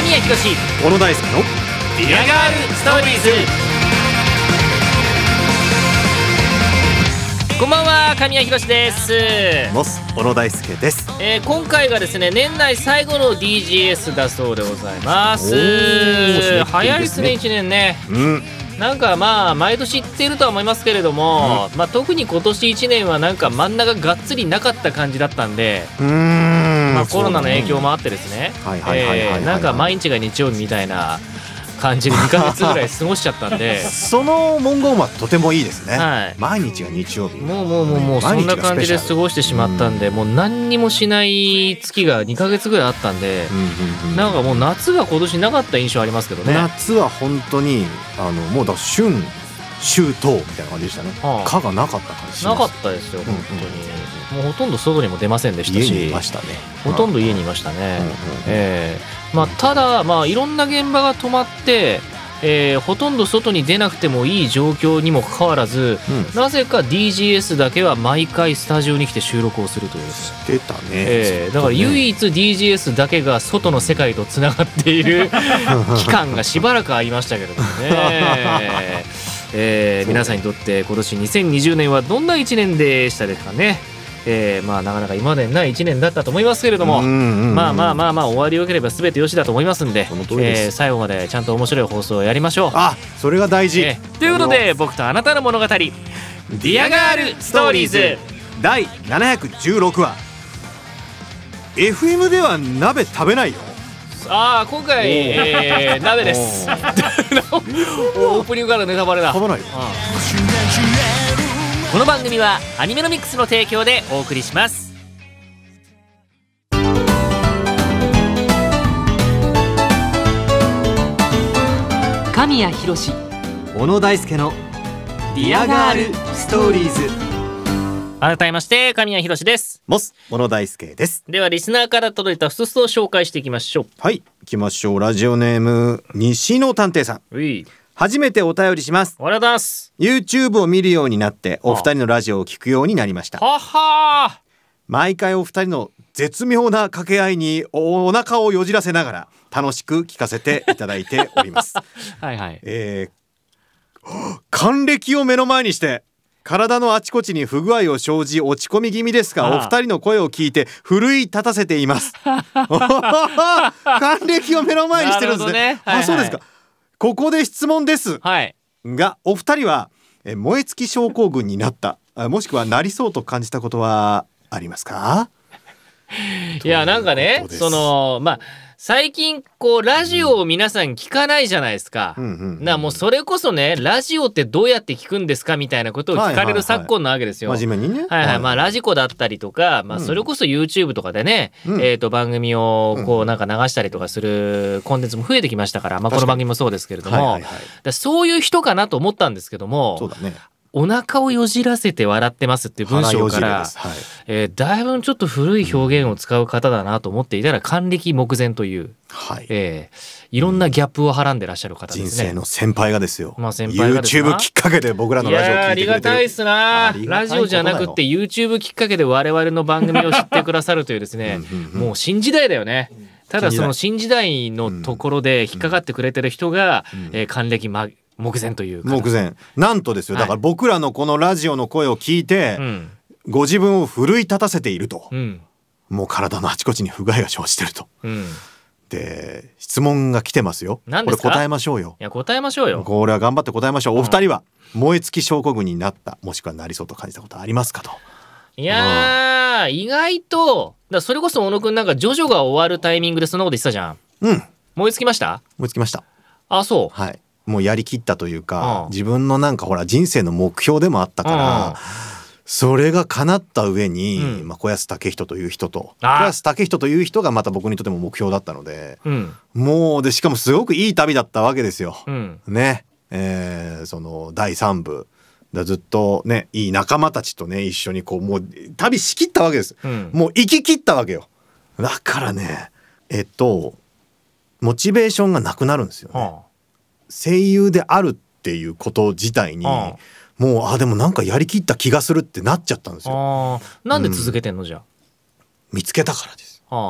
神谷博史、 小野大輔のビアガールストーリーズ。こんばんは、神谷博史です。 モス小野大輔です。 今回がですね、年内最後の DGS だそうでございます。早いですね、1年ね。なんかまあ毎年言ってるとは思いますけれども、まあ特に今年1年はなんか真ん中がっつりなかった感じだったんで、まあコロナの影響もあってですね、なんか毎日が日曜日みたいな感じで2ヶ月ぐらい過ごしちゃったんでその文言はとてもいいですね、 はい、 毎日が日曜日、 もうそんな感じで過ごしてしまったんで、もう何にもしない月が2ヶ月ぐらいあったんで、なんかもう夏が今年なかった印象ありますけどね。 夏は本当にもうだ春秋冬みたいな感じでしたね。蚊がなかった感じします。 なかったですよ本当に。もうほとんど外にも出ませんでしたし、 家にいましたね。 ほとんど家にいましたね。まあただまあいろんな現場が止まって、ほとんど外に出なくてもいい状況にもかかわらず、なぜか DGS だけは毎回スタジオに来て収録をするというですね。 出たね。 だから唯一 DGS だけが外の世界とつながっている期間がしばらくありましたけれどもね。皆さんにとって今年2020年はどんな1年でしたですかね。まあなかなか今までにない1年だったと思いますけれども、まあ終わりよければ全てよしだと思いますんで、最後までちゃんと面白い放送をやりましょう。 それが大事。 ということで、僕とあなたの物語ディアガールストーリーズ第716話。 FM では鍋食べないよ。 今回鍋です。オープニングからネタバレだ。 食べないよ。 この番組はアニメのミックスの提供でお送りします。神谷博史、 小野大輔のディアガールストーリーズ。 改めまして神谷博史です。 モス小野大輔です。 ではリスナーから届いたふつふつを紹介していきましょう。 はい、行きましょう。ラジオネーム西野探偵さん。初めてお便りします。 ありがとうございます。 YouTube を見るようになってお二人のラジオを聞くようになりました。毎回お二人の絶妙な掛け合いにお腹をよじらせながら楽しく聞かせていただいております。還暦を目の前にして体のあちこちに不具合を生じ落ち込み気味ですが、お二人の声を聞いて奮い立たせています。還暦を目の前にしてるんですね。そうですか。ここで質問です、がお二人は燃え尽き症候群になったもしくはなりそうと感じたことはありますか？ いやなんかね、最近こうラジオを皆さん聞かないじゃないですか。もうそれこそね、ラジオってどうやって聞くんですかみたいなことを聞かれる昨今なわけですよ。 真面目にね。 ラジコだったりとか、それこそ YouTube とかでね、番組をこうなんか流したりとかするコンテンツも増えてきましたから、この番組もそうですけれども、そういう人かなと思ったんですけども。そうだね。お腹をよじらせて笑ってますっていう文章から、だいぶちょっと古い表現を使う方だなと思っていたら、還暦目前という、いろんなギャップをはらんでらっしゃる方ですね。 人生の先輩がですよ。 先輩がですな。 YouTube きっかけで僕らのラジオを聞いてくれてる。 ありがたいですな。ラジオじゃなくて YouTube きっかけで我々の番組を知ってくださるというですね、もう新時代だよね。ただその新時代のところで引っかかってくれてる人が還暦目前というか、 目前なんとですよ。だから僕らのこのラジオの声を聞いて、ご自分を奮い立たせていると、もう体のあちこちに不具合が生じてると、で質問が来てますよ。これ答えましょうよ。 いや答えましょうよ。 これは頑張って答えましょう。お二人は燃え尽き症候群になったもしくはなりそうと感じたことありますかと。 いや意外とそれこそ小野くんなんかジョジョが終わるタイミングでそんなこと言ってたじゃん。燃え尽きました？ 燃え尽きました。 そう。 はい。もうやりきったというか、自分のなんかほら人生の目標でもあったから、それが叶った上に、小安武人という人と小安武人という人がまた僕にとっても目標だったので、もうでしかもすごくいい旅だったわけですよ。ね、その第3部ずっとねいい仲間たちとね一緒にこうもう旅しきったわけです。もう行ききったわけよ。だからねモチベーションがなくなるんですよね。声優であるっていうこと自体にもうでもなんかやりきった気がするってなっちゃったんですよ。 なんで続けてんのじゃあ。 見つけたからです。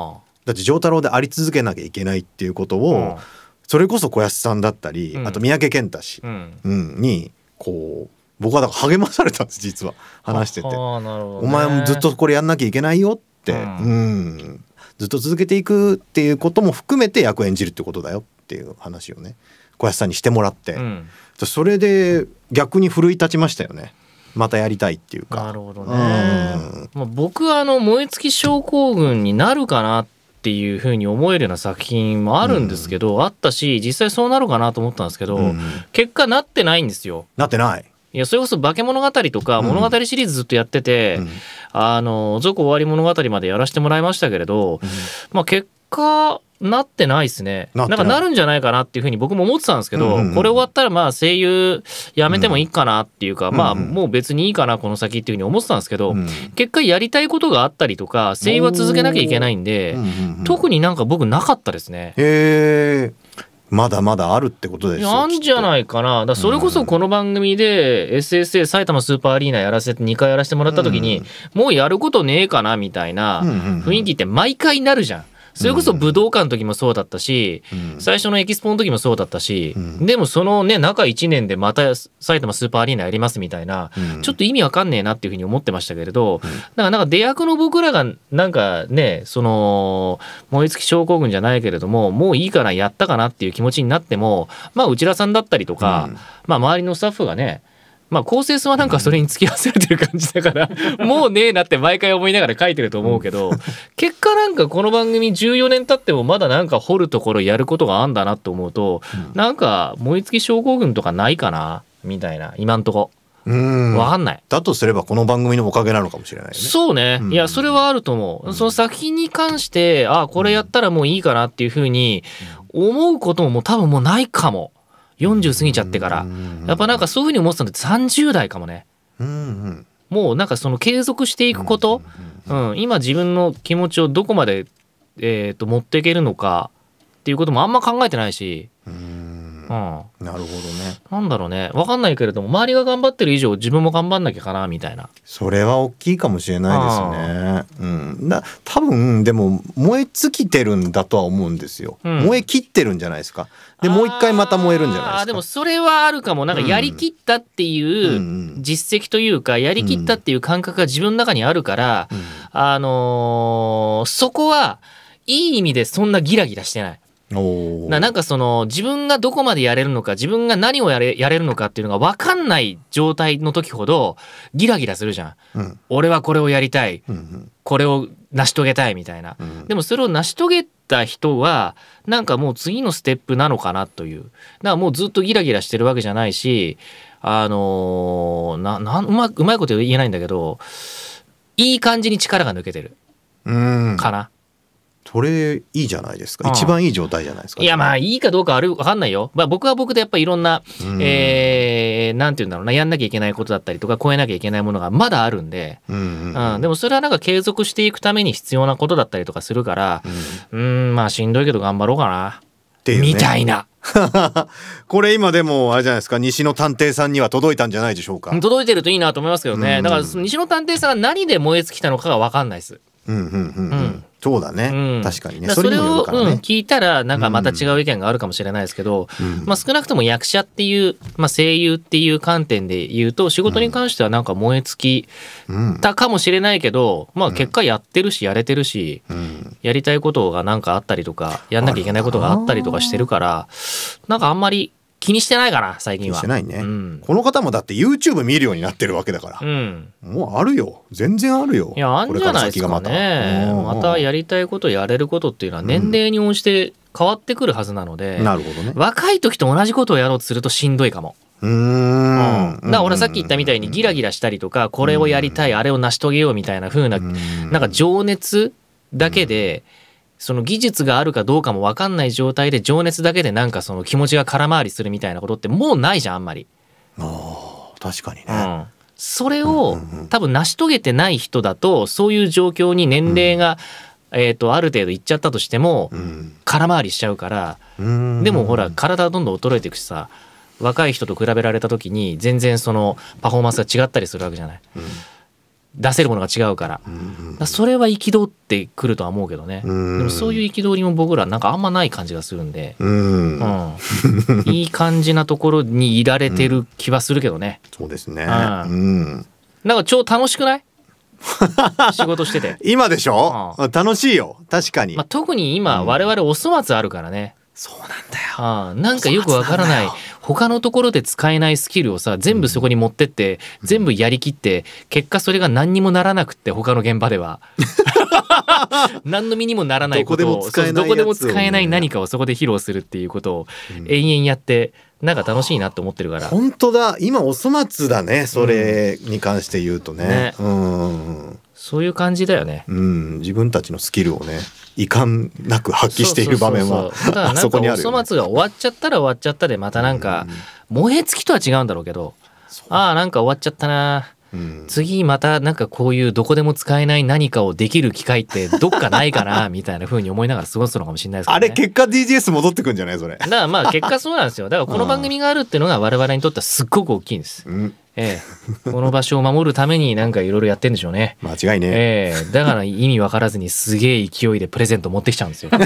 だって丈太郎であり続けなきゃいけないっていうことを、それこそ小安さんだったり、あと三宅健太氏、にこう僕はだから励まされたんです、実は話してて。お前もずっとこれやんなきゃいけないよって、ずっと続けていくっていうことも含めて役演じるってことだよっていう話をね小安さんにしてもらって、それで逆に奮い立ちましたよね。またやりたいっていうか。 なるほどね。僕は燃え尽き症候群になるかなっていうふうに思えるような作品もあるんですけど、あったし実際そうなるかなと思ったんですけど、結果なってないんですよ。 なってない。 いやそれこそ化け物語とか物語シリーズずっとやってて、続終わり物語までやらせてもらいましたけれど、結果なってないですね。なんかなるんじゃないかなっていうふうに僕も思ってたんですけど、これ終わったら声優やめてもいいかなっていうか、もう別にいいかなこの先っていうふうに思ってたんですけど、結果やりたいことがあったりとか声優は続けなきゃいけないんで、特になんか僕なかったですね。 まだまだあるってことですよ。 あんじゃないかな。それこそこの番組で SSA 埼玉スーパーアリーナやらせて2回やらせてもらった時に、もうやることねえかなみたいな雰囲気って毎回なるじゃん。それこそ武道館の時もそうだったし、最初のエキスポの時もそうだったし、でもそのね中1年でまた埼玉スーパーアリーナやりますみたいな、ちょっと意味わかんねえなっていうふうに思ってましたけれど、なんか出役の僕らがなんかねその燃え尽き症候群じゃないけれどももういいかなやったかなっていう気持ちになっても、内田さんだったりとか、周りのスタッフがね構成数はなんかそれに付き合わせてる感じだからもうねえなって毎回思いながら書いてると思うけど、結果なんかこの番組14年経ってもまだなんか掘るところやることがあんだなと思うと、なんか燃え尽き症候群とかないかなみたいな、今んとこ分かんない。 だとすればこの番組のおかげなのかもしれないね。 そうね、いやそれはあると思う。その作品に関してこれやったらもういいかなっていうふうに思うことももう多分もうないかも。40過ぎちゃってからやっぱなんかそういうふうに思ってたのって30代かもね。もうなんかその継続していくこと、今自分の気持ちをどこまで、持っていけるのかっていうこともあんま考えてないし、 なるほどね。 なんだろうね、分かんないけれども周りが頑張ってる以上自分も頑張んなきゃかなみたいな。 それは大きいかもしれないですね。多分でも燃え尽きてるんだとは思うんですよ。燃え切ってるんじゃないですか。でもう一回また燃えるんじゃないですか。 でもそれはあるかも。なんかやりきったっていう実績というか、やりきったっていう感覚が自分の中にあるから、そこはいい意味でそんなギラギラしてない。なんかその自分がどこまでやれるのか、自分が何をやれるのかっていうのが分かんない状態の時ほどギラギラするじゃん。俺はこれをやりたい、これを成し遂げたいみたいな。でもそれを成し遂げた人はなんかもう次のステップなのかなという。だからもうずっとギラギラしてるわけじゃないし、うまいこと言えないんだけど、いい感じに力が抜けてるかな。 それいいじゃないですか。一番いい状態じゃないですか。 いやいいかどうか分かんないよ。僕は僕でやっぱりいろんな、なんていうんだろうな、やんなきゃいけないことだったりとか超えなきゃいけないものがまだあるんで、でもそれはなんか継続していくために必要なことだったりとかするから、しんどいけど頑張ろうかなっていう、ね、みたいな。 これ今でもあれじゃないですか、西野探偵さんには届いたんじゃないでしょうか。 届いてるといいなと思いますけどね。だから西野探偵さんが何で燃え尽きたのかが分かんないです。そうだね、確かにね。それを聞いたらなんかまた違う意見があるかもしれないですけど、少なくとも役者っていう、声優っていう観点で言うと仕事に関してはなんか燃え尽きたかもしれないけど、結果やってるしやれてるし、やりたいことがなんかあったりとかやんなきゃいけないことがあったりとかしてるから、なんかあんまり気にしてないかな最近は。気にしてないね、この方もだって YouTube 見るようになってるわけだから、もうあるよ、全然あるよ。いや、あんじゃないですかね。またやりたいことやれることっていうのは年齢に応じて変わってくるはずなので、なるほどね。若い時と同じことをやろうとするとしんどいかも。だから俺さっき言ったみたいにギラギラしたりとか、これをやりたい、あれを成し遂げようみたいな風な、なんか情熱だけで、その技術があるかどうかも分かんない状態で情熱だけでなんかその気持ちが空回りするみたいなことってもうないじゃん、あんまり。確かにね、それを多分成し遂げてない人だと、そういう状況に年齢が、ある程度いっちゃったとしても空回りしちゃうから。でもほら体はどんどん衰えていくしさ、若い人と比べられた時に全然そのパフォーマンスが違ったりするわけじゃない。 出せるものが違うから、それは憤ってくるとは思うけどね。でもそういう憤りも僕らなんかあんまない感じがするんで、いい感じなところにいられてる気はするけどね。 そうですね。 なんか超楽しくない？仕事してて今でしょ、楽しいよ確かに、 特に今我々お粗末あるからね。 そうなんだよ。 なんかよくわからない他のところで使えないスキルをさ全部そこに持ってって、全部やりきって結果それが何にもならなくって他の現場では何の身にもならないことをどこでも使えない何かをそこで披露するっていうことを延々やってなんか楽しいなって思ってるから。 本当だ今お粗末だねそれに関して言うとね。 そういう感じだよね。 自分たちのスキルをね遺憾なく発揮している場面はあそこにあるよね。 お粗末が終わっちゃったら終わっちゃったでまたなんか燃え尽きとは違うんだろうけど、なんか終わっちゃったな、次またなんかこういうどこでも使えない何かをできる機会ってどっかないかなみたいな風に思いながら過ごすのかもしれないですけどね。 あれ結果 DGS 戻ってくんじゃないそれ。 だからまあ結果そうなんですよ。だからこの番組があるっていうのが我々にとってはすっごく大きいんです。この場所を守るためになんかいろいろやってんでしょうね。 間違いね。 だから意味わからずにすげえ勢いでプレゼント持ってきちゃうんですよ。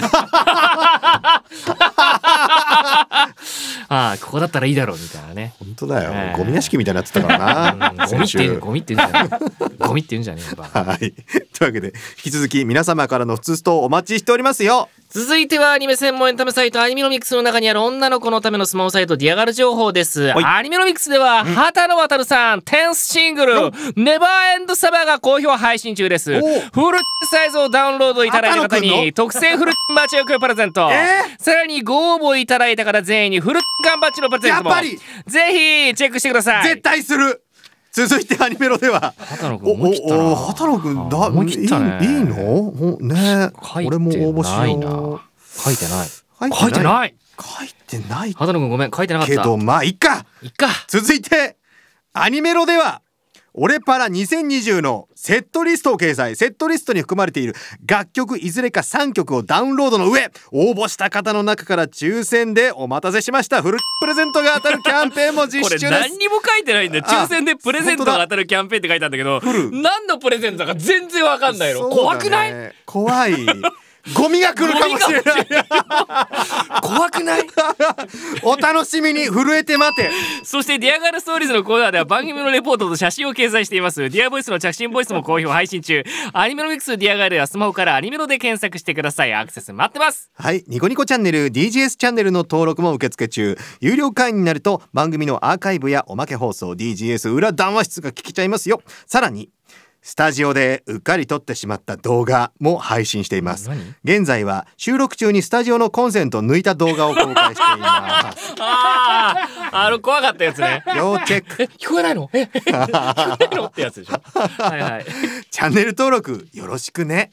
ここだったらいいだろうみたいなね。 本当だよ、ゴミ屋敷みたいになってたからな。 ゴミって言うんじゃねえ。ゴミって言うんじゃねえ。 はい。というわけで引き続き皆様からの普通ストお待ちしておりますよ。 続いてはアニメ専門エンタメサイトアニメノミクスの中にある女の子のためのスマホサイトディアガル情報です。アニメノミクスでは畑野渡さんテンスシングルネバーエンドサバーが好評配信中です。フルサイズをダウンロードいただいた方に特製フルバッジをプレゼント、さらにご応募いただいた方全員にフル缶バッジのプレゼントもぜひチェックしてください。 絶対する。続いてアニメロでは畑野くん思い切ったな。 畑野くん思い切ったね。いいのね。俺も応募しよう。 書いてない。 書いてない。 畑野くんごめん書いてなかった。 けどまあいっか。続いてアニメロではオレパラ2020のセットリストを掲載。セットリストに含まれている楽曲いずれか3曲をダウンロードの上応募した方の中から抽選でお待たせしましたフルプレゼントが当たるキャンペーンも実施中です。 これ何にも書いてないんだよ。抽選でプレゼントが当たるキャンペーンって書いてあるんだけど何のプレゼントか全然わかんないの。怖くない？ 怖い。ゴミが来るかもしれない。 怖くない？ お楽しみに震えて待て。 そしてディアガルストーリーズのコーナーでは番組のレポートと写真を掲載しています。ディアボイスの着信ボイスも好評配信中。アニメのミックスディアガルやスマホからアニメロで検索してください。アクセス待ってます。 はい、ニコニコチャンネル DGS チャンネルの登録も受付中。有料会員になると番組のアーカイブやおまけ放送 DGS 裏談話室が聞けちゃいますよ。さらにスタジオでうっかり撮ってしまった動画も配信しています。現在は収録中にスタジオのコンセントを抜いた動画を公開しています。 怖かったやつね。 要チェック。 聞こえないの？聞こえないのってやつでしょ。 チャンネル登録よろしくね。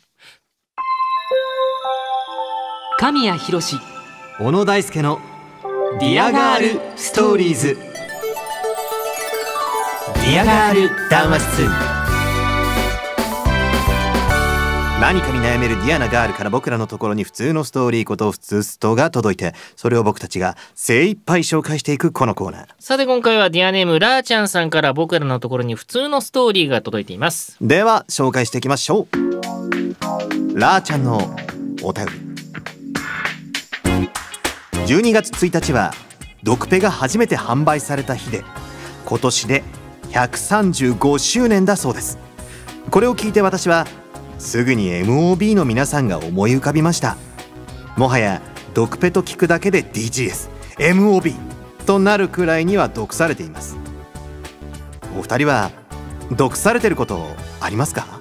神谷博史、 小野大輔のディアガールストーリーズ。ディアガール談話室。何かに悩めるディアなガールから僕らのところに普通のストーリーこと普通ストが届いて、それを僕たちが精一杯紹介していくこのコーナー。 さて今回はディアネームラーちゃんさんから僕らのところに普通のストーリーが届いています。 では紹介していきましょう。ラーちゃんのお便り。12月1日はドクペが初めて販売された日で、今年で135周年だそうです。これを聞いて私はすぐに MOB の皆さんが思い浮かびました。もはやドクペと聞くだけで DGS、MOB となるくらいには毒されています。お二人は毒されてることありますか？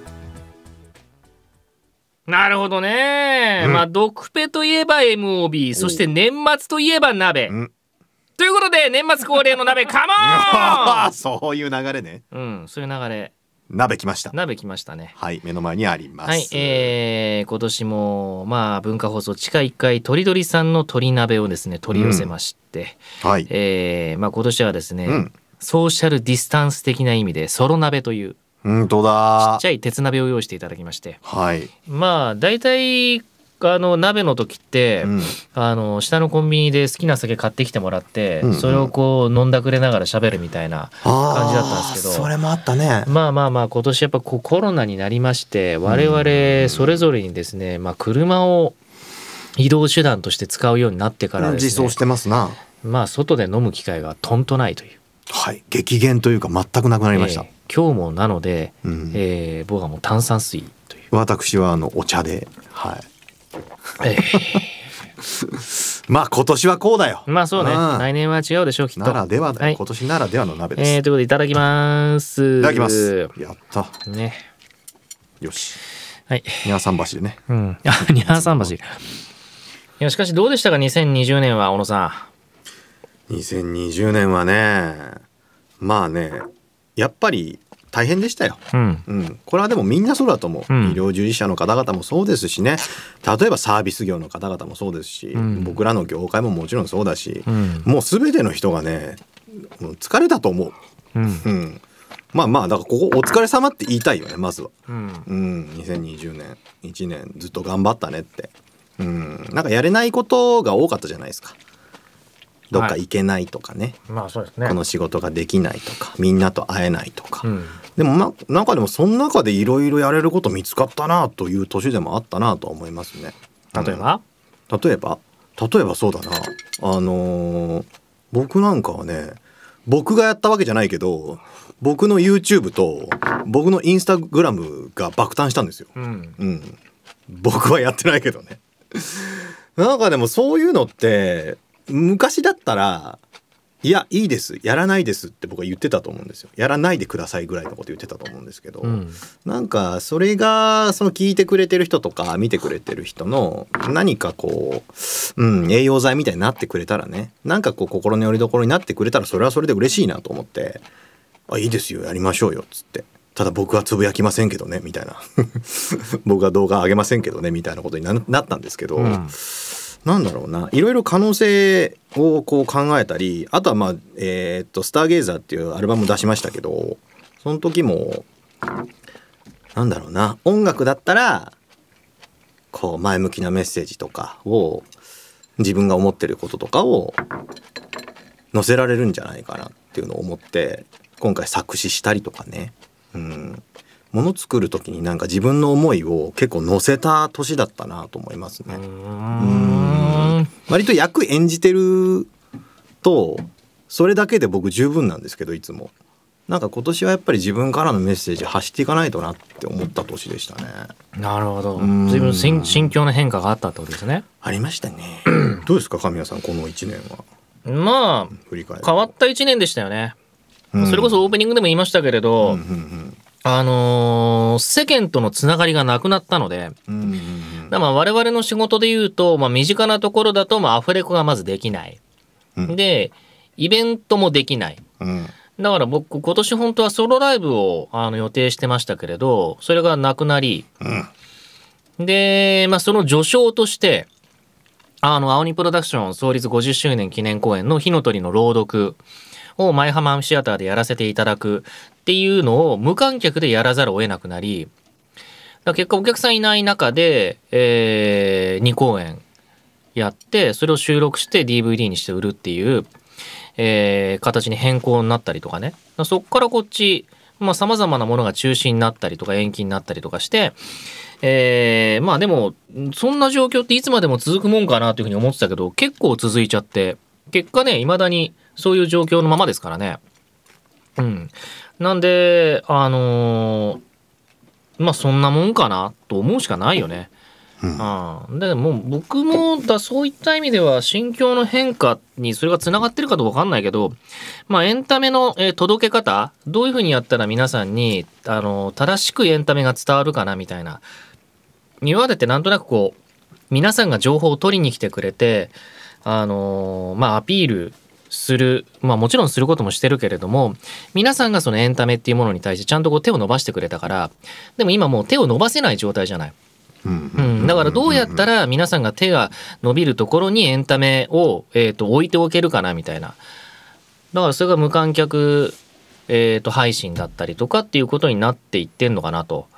なるほどね。ドクペといえば MOB、そして年末といえば鍋。ということで年末恒例の鍋カモンそういう流れね。 そういう流れ。 鍋来ました。 鍋来ましたね。 はい、目の前にあります。 はい、今年も文化放送地下1階とりどりさんの鶏鍋をですね取り寄せまして、はい、今年はですね、ソーシャルディスタンス的な意味でソロ鍋というちっちゃい鉄鍋を用意していただきまして、はい、だいたい鍋の時って、下のコンビニで好きな酒買ってきてもらって、それをこう飲んだくれながら喋るみたいな感じだったんですけど、 それもあったね。 まあ今年やっぱコロナになりまして、我々それぞれにですね、車を移動手段として使うようになってからですね、 自走してますな。 外で飲む機会がとんとないという、 はい、激減というか全くなくなりました。 今日もなので、僕はもう炭酸水という、 私はお茶で、はい。まあ今年はこうだよ。 そうね、来年は違うでしょう、きっと。 ならではだよ、今年ならではの鍋です。 ということでいただきます。 いただきます。やったね。 よし。 はい。 ニャー桟橋でね。 ニャー桟橋。いや、しかしどうでしたか、2020年は小野さん。2020年はね、まあね、やっぱり大変でしたよ。これはでもみんなそうだと思う。医療従事者の方々もそうですしね、例えばサービス業の方々もそうですし、僕らの業界ももちろんそうだし、もう全ての人がね、もう疲れたと思う。まあだからここお疲れ様って言いたいよね、まずは。2020年1年ずっと頑張ったねって。なんかやれないことが多かったじゃないですか。どっか行けないとかね、 そうですね、 この仕事ができないとか、みんなと会えないとか、でもなんかでもその中でいろいろやれること見つかったなという年でもあったなと思いますね。 例えばそうだな、僕なんかはね、僕がやったわけじゃないけど、僕の YouTube と僕の Instagram が爆誕したんですよ。僕はやってないけどね。なんかでもそういうのって昔だったら、いやいいです、やらないですって僕は言ってたと思うんですよ。やらないでくださいぐらいのこと言ってたと思うんですけど、なんかそれがその聞いてくれてる人とか見てくれてる人の何かこう、栄養剤みたいになってくれたらね、なんかこう心の拠り所になってくれたら、それはそれで嬉しいなと思って、いいですよ、やりましょうよっつって、ただ僕はつぶやきませんけどねみたいな僕は動画上げませんけどねみたいなことになったんですけど、なんだろうな、いろいろ可能性をこう考えたり、あとはスターゲイザーっていうアルバム出しましたけど、その時もなんだろうな、音楽だったらこう前向きなメッセージとかを、自分が思ってることとかを載せられるんじゃないかなっていうのを思って、今回作詞したりとかね、もの作る時になんか自分の思いを結構載せた年だったなと思いますね。割と役演じてるとそれだけで僕十分なんですけど、いつもなんか今年はやっぱり自分からのメッセージ発していかないとなって思った年でしたね。 なるほど。随分心境の変化があったってことですね。 ありましたね。どうですか神谷さん、この1年は。振り返る変わった1年でしたよね。それこそオープニングでも言いましたけれど、世間とのつながりがなくなったので、我々の仕事でいうと、身近なところだとアフレコがまずできない、でイベントもできない、だから僕今年本当はソロライブを予定してましたけれど、それがなくなり、で、その序章として青鬼プロダクション創立50周年記念公演の火の鳥の朗読を舞浜シアターでやらせていただくっていうのを無観客でやらざるを得なくなり、結果お客さんいない中で、2公演やって、それを収録して DVD にして売るっていう、形に変更になったりとかね。そっからこっち様々なものが中止になったりとか延期になったりとかして、でもそんな状況っていつまでも続くもんかなというふうに思ってたけど、結構続いちゃって、結果ね、未だにそういう状況のままですからね。なんでそんなもんかなと思うしかないよね。でもう僕もそういった意味では心境の変化にそれがつながってるかどうか分かんないけど、エンタメの、届け方、どういうふうにやったら皆さんに正しくエンタメが伝わるかなみたいな、今までってなんとなくこう皆さんが情報を取りに来てくれてアピールする、もちろんすることもしてるけれども、皆さんがそのエンタメっていうものに対してちゃんとこう手を伸ばしてくれたから、でも今もう手を伸ばせない状態じゃない。だからどうやったら皆さんが手が伸びるところにエンタメを、置いておけるかなみたいな。だからそれが無観客、配信だったりとかっていうことになっていってんのかなと。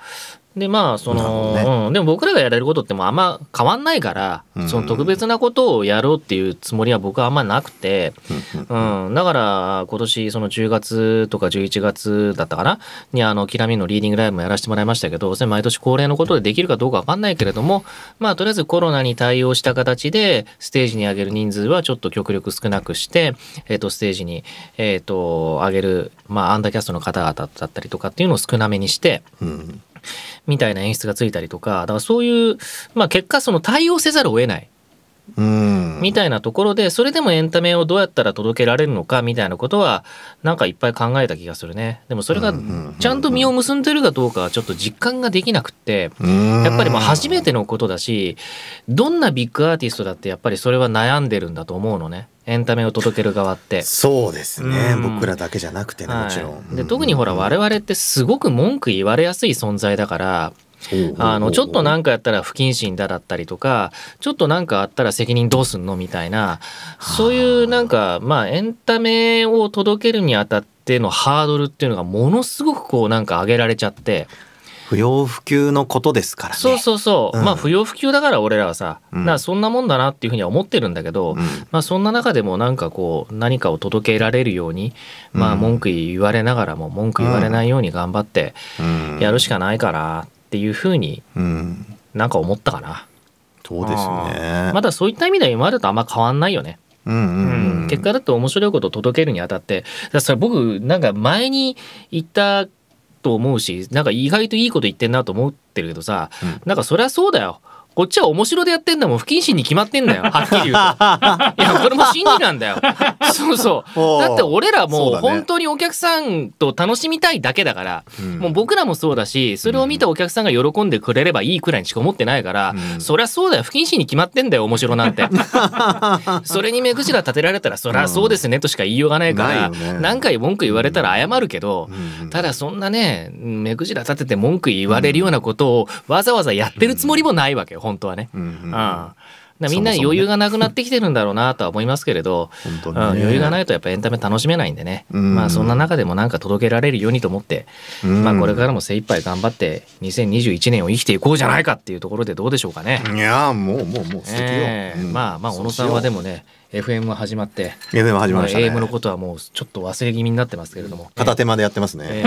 でまあその、でも僕らがやれることってもうあんま変わんないから、その特別なことをやろうっていうつもりは僕はあんまなくて、だから今年その10月とか11月だったかなにきらみのリーディングライブもやらせてもらいましたけど、それ毎年恒例のことでできるかどうかわかんないけれども、まあとりあえずコロナに対応した形でステージに上げる人数はちょっと極力少なくして、ステージに上げるアンダーキャストの方々だったりとかっていうのを少なめにして。みたいな演出がついたりとか、だからそういう、結果その対応せざるを得ないみたいなところで、それでもエンタメをどうやったら届けられるのかみたいなことはなんかいっぱい考えた気がするね。でもそれがちゃんと実を結んでるかどうかはちょっと実感ができなくって、やっぱり初めてのことだし、どんなビッグアーティストだってやっぱりそれは悩んでるんだと思うのね、エンタメを届ける側って。 そうですね、僕らだけじゃなくてね、もちろん。 で特にほら我々ってすごく文句言われやすい存在だから、ちょっとなんかやったら不謹慎だったりとか、ちょっとなんかあったら責任どうすんのみたいな、そういうなんかエンタメを届けるにあたってのハードルっていうのがものすごくこうなんか上げられちゃって。 不要不急のことですからね。 そう、不要不急だから俺らはさ、そんなもんだなっていうふうには思ってるんだけど、そんな中でもなんかこう何かを届けられるように、文句言われながらも文句言われないように頑張ってやるしかないかなっていうふうになんか思ったかな。 そうですね。 まだそういった意味では今までとあんま変わんないよね。結果だと面白いことを届けるにあたって、それ僕なんか前に言ったと思うし、なんか意外といいこと言ってんなと思ってるけどさ、なんかそりゃそうだよ、こっちは面白でやってんだもん、不謹慎に決まってんだよ、はっきり言うと。いやこれも真理なんだよ。そうだって俺らもう本当にお客さんと楽しみたいだけだから、もう僕らもそうだし、それを見たお客さんが喜んでくれればいいくらいにしか思ってないから、そりゃそうだよ、不謹慎に決まってんだよ面白なんて。それに目くじら立てられたらそりゃそうですねとしか言いようがないから、何回文句言われたら謝るけど、ただそんなね目くじら立てて文句言われるようなことをわざわざやってるつもりもないわけよ本当はね。みんな余裕がなくなってきてるんだろうなとは思いますけれど、余裕がないとやっぱエンタメ楽しめないんでね、そんな中でもなんか届けられるようにと思って、これからも精一杯頑張って2021年を生きていこうじゃないかっていうところでどうでしょうかね。 いやもう素敵よ。 小野さんはでもねFM が始まって FM 始まりましたね。 AM のことはもうちょっと忘れ気味になってますけれども、 片手間でやってますね。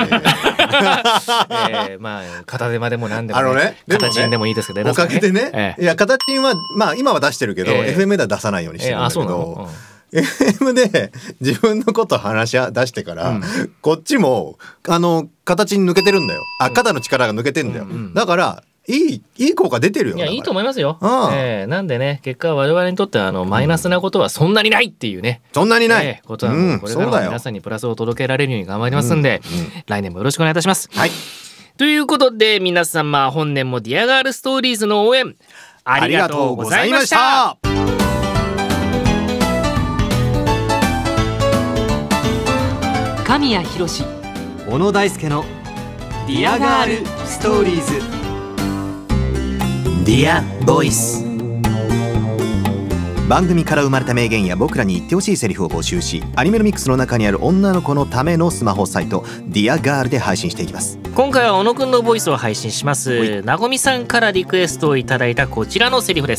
片手間でも何でもね、形でもいいですけど、 おかげでね、いや形は今は出してるけど FM では出さないようにしてるんだけど、FM で自分のこと話し出してから、こっちも形に抜けてるんだよ。肩の力が抜けてんだよ。だからいい効果出てるよ。 いやいいと思いますよ。なんでね結果は我々にとってはマイナスなことはそんなにないっていうね、 そんなにないことはもうこれからも皆さんにプラスを届けられるように頑張りますんで、来年もよろしくお願いいたします。 はい。 ということで皆様本年もディアガールストーリーズの応援ありがとうございました。 神谷博史、小野大輔のディアガールストーリーズ。 ディアボイス。番組から生まれた名言や僕らに言ってほしいセリフを募集し、アニメルミックスの中にある女の子のためのスマホサイトディアガールで配信していきます。 今回は小野くんのボイスを配信します。なごみさんからリクエストをいただいたこちらのセリフです。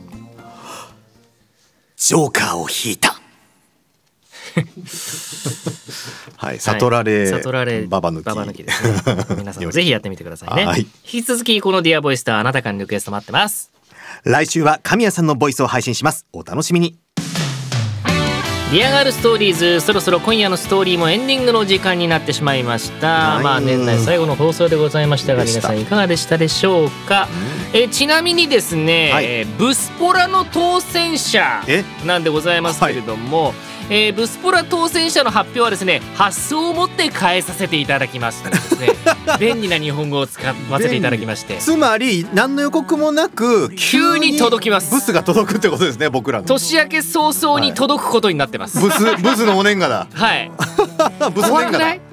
ジョーカーを引いた。はい、悟られババ抜きですね。皆さんぜひやってみてくださいね。引き続きこのディアボイスとあなたからのリクエスト待ってます。 来週は神谷さんのボイスを配信します。お楽しみに。 ディアガールストーリーズ、そろそろ今夜のストーリーもエンディングの時間になってしまいました。年内最後の放送でございましたが、皆さんいかがでしたでしょうか。ちなみにですね、ブスポラの当選者なんでございますけれども、ブスポラ当選者の発表はですね、発送をもって変えさせていただきましたですね。便利な日本語を使わせていただきまして、 つまり何の予告もなく急に届きます。 ブスが届くってことですね。僕らの年明け早々に届くことになってます。 ブスのお年賀だ。 はい。 ブス年賀だ。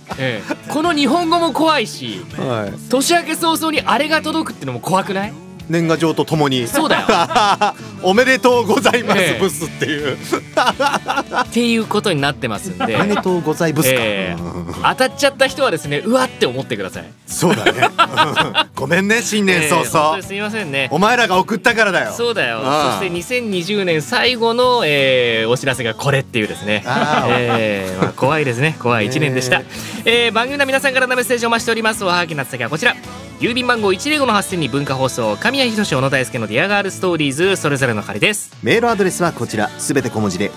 この日本語も怖いし、年明け早々にあれが届くってのも怖くない？ 年賀状とともにそうだよおめでとうございますブスっていうっていうことになってますんで、 おめでとうございブスか、 当たっちゃった人はですね、うわって思ってください。 そうだねごめんね、新年早々、 本当にすみませんね、 お前らが送ったからだよ。 そうだよ。そして2020年最後の、お知らせがこれっていうですね、まあ、怖いですね、怖い1年でした。番組の皆さんからのメッセージをお待ちしております。おはがきの宛先はこちら、郵便番号 105-8000 に文化放送神谷博史小野大輔のディアガールストーリーズ、それぞれの係です。 メールアドレスはこちら、すべて小文字で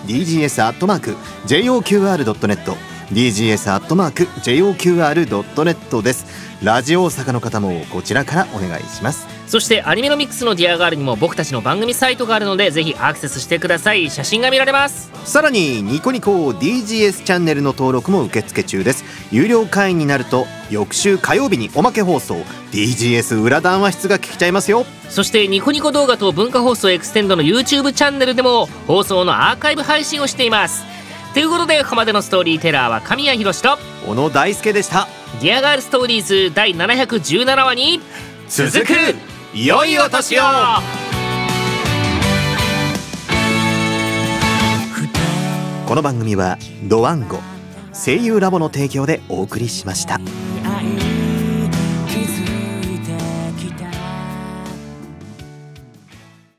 dgs@joqr.net dgs@joqr.net です。ラジオ大阪の方もこちらからお願いします。 そしてアニメのミックスのディアガールにも僕たちの番組サイトがあるので、ぜひアクセスしてください。写真が見られます。 さらにニコニコ DGS チャンネルの登録も受付中です。有料会員になると翌週火曜日におまけ放送 DGS 裏談話室が聞きちゃいますよ。 そしてニコニコ動画と文化放送エクステンドの YouTube チャンネルでも放送のアーカイブ配信をしています。ということで、ここまでのストーリーテラーは神谷博史と小野大輔でした。 ディアガールストーリーズ第717話に続く。良いお年を。 この番組はドワンゴ声優ラボの提供でお送りしました。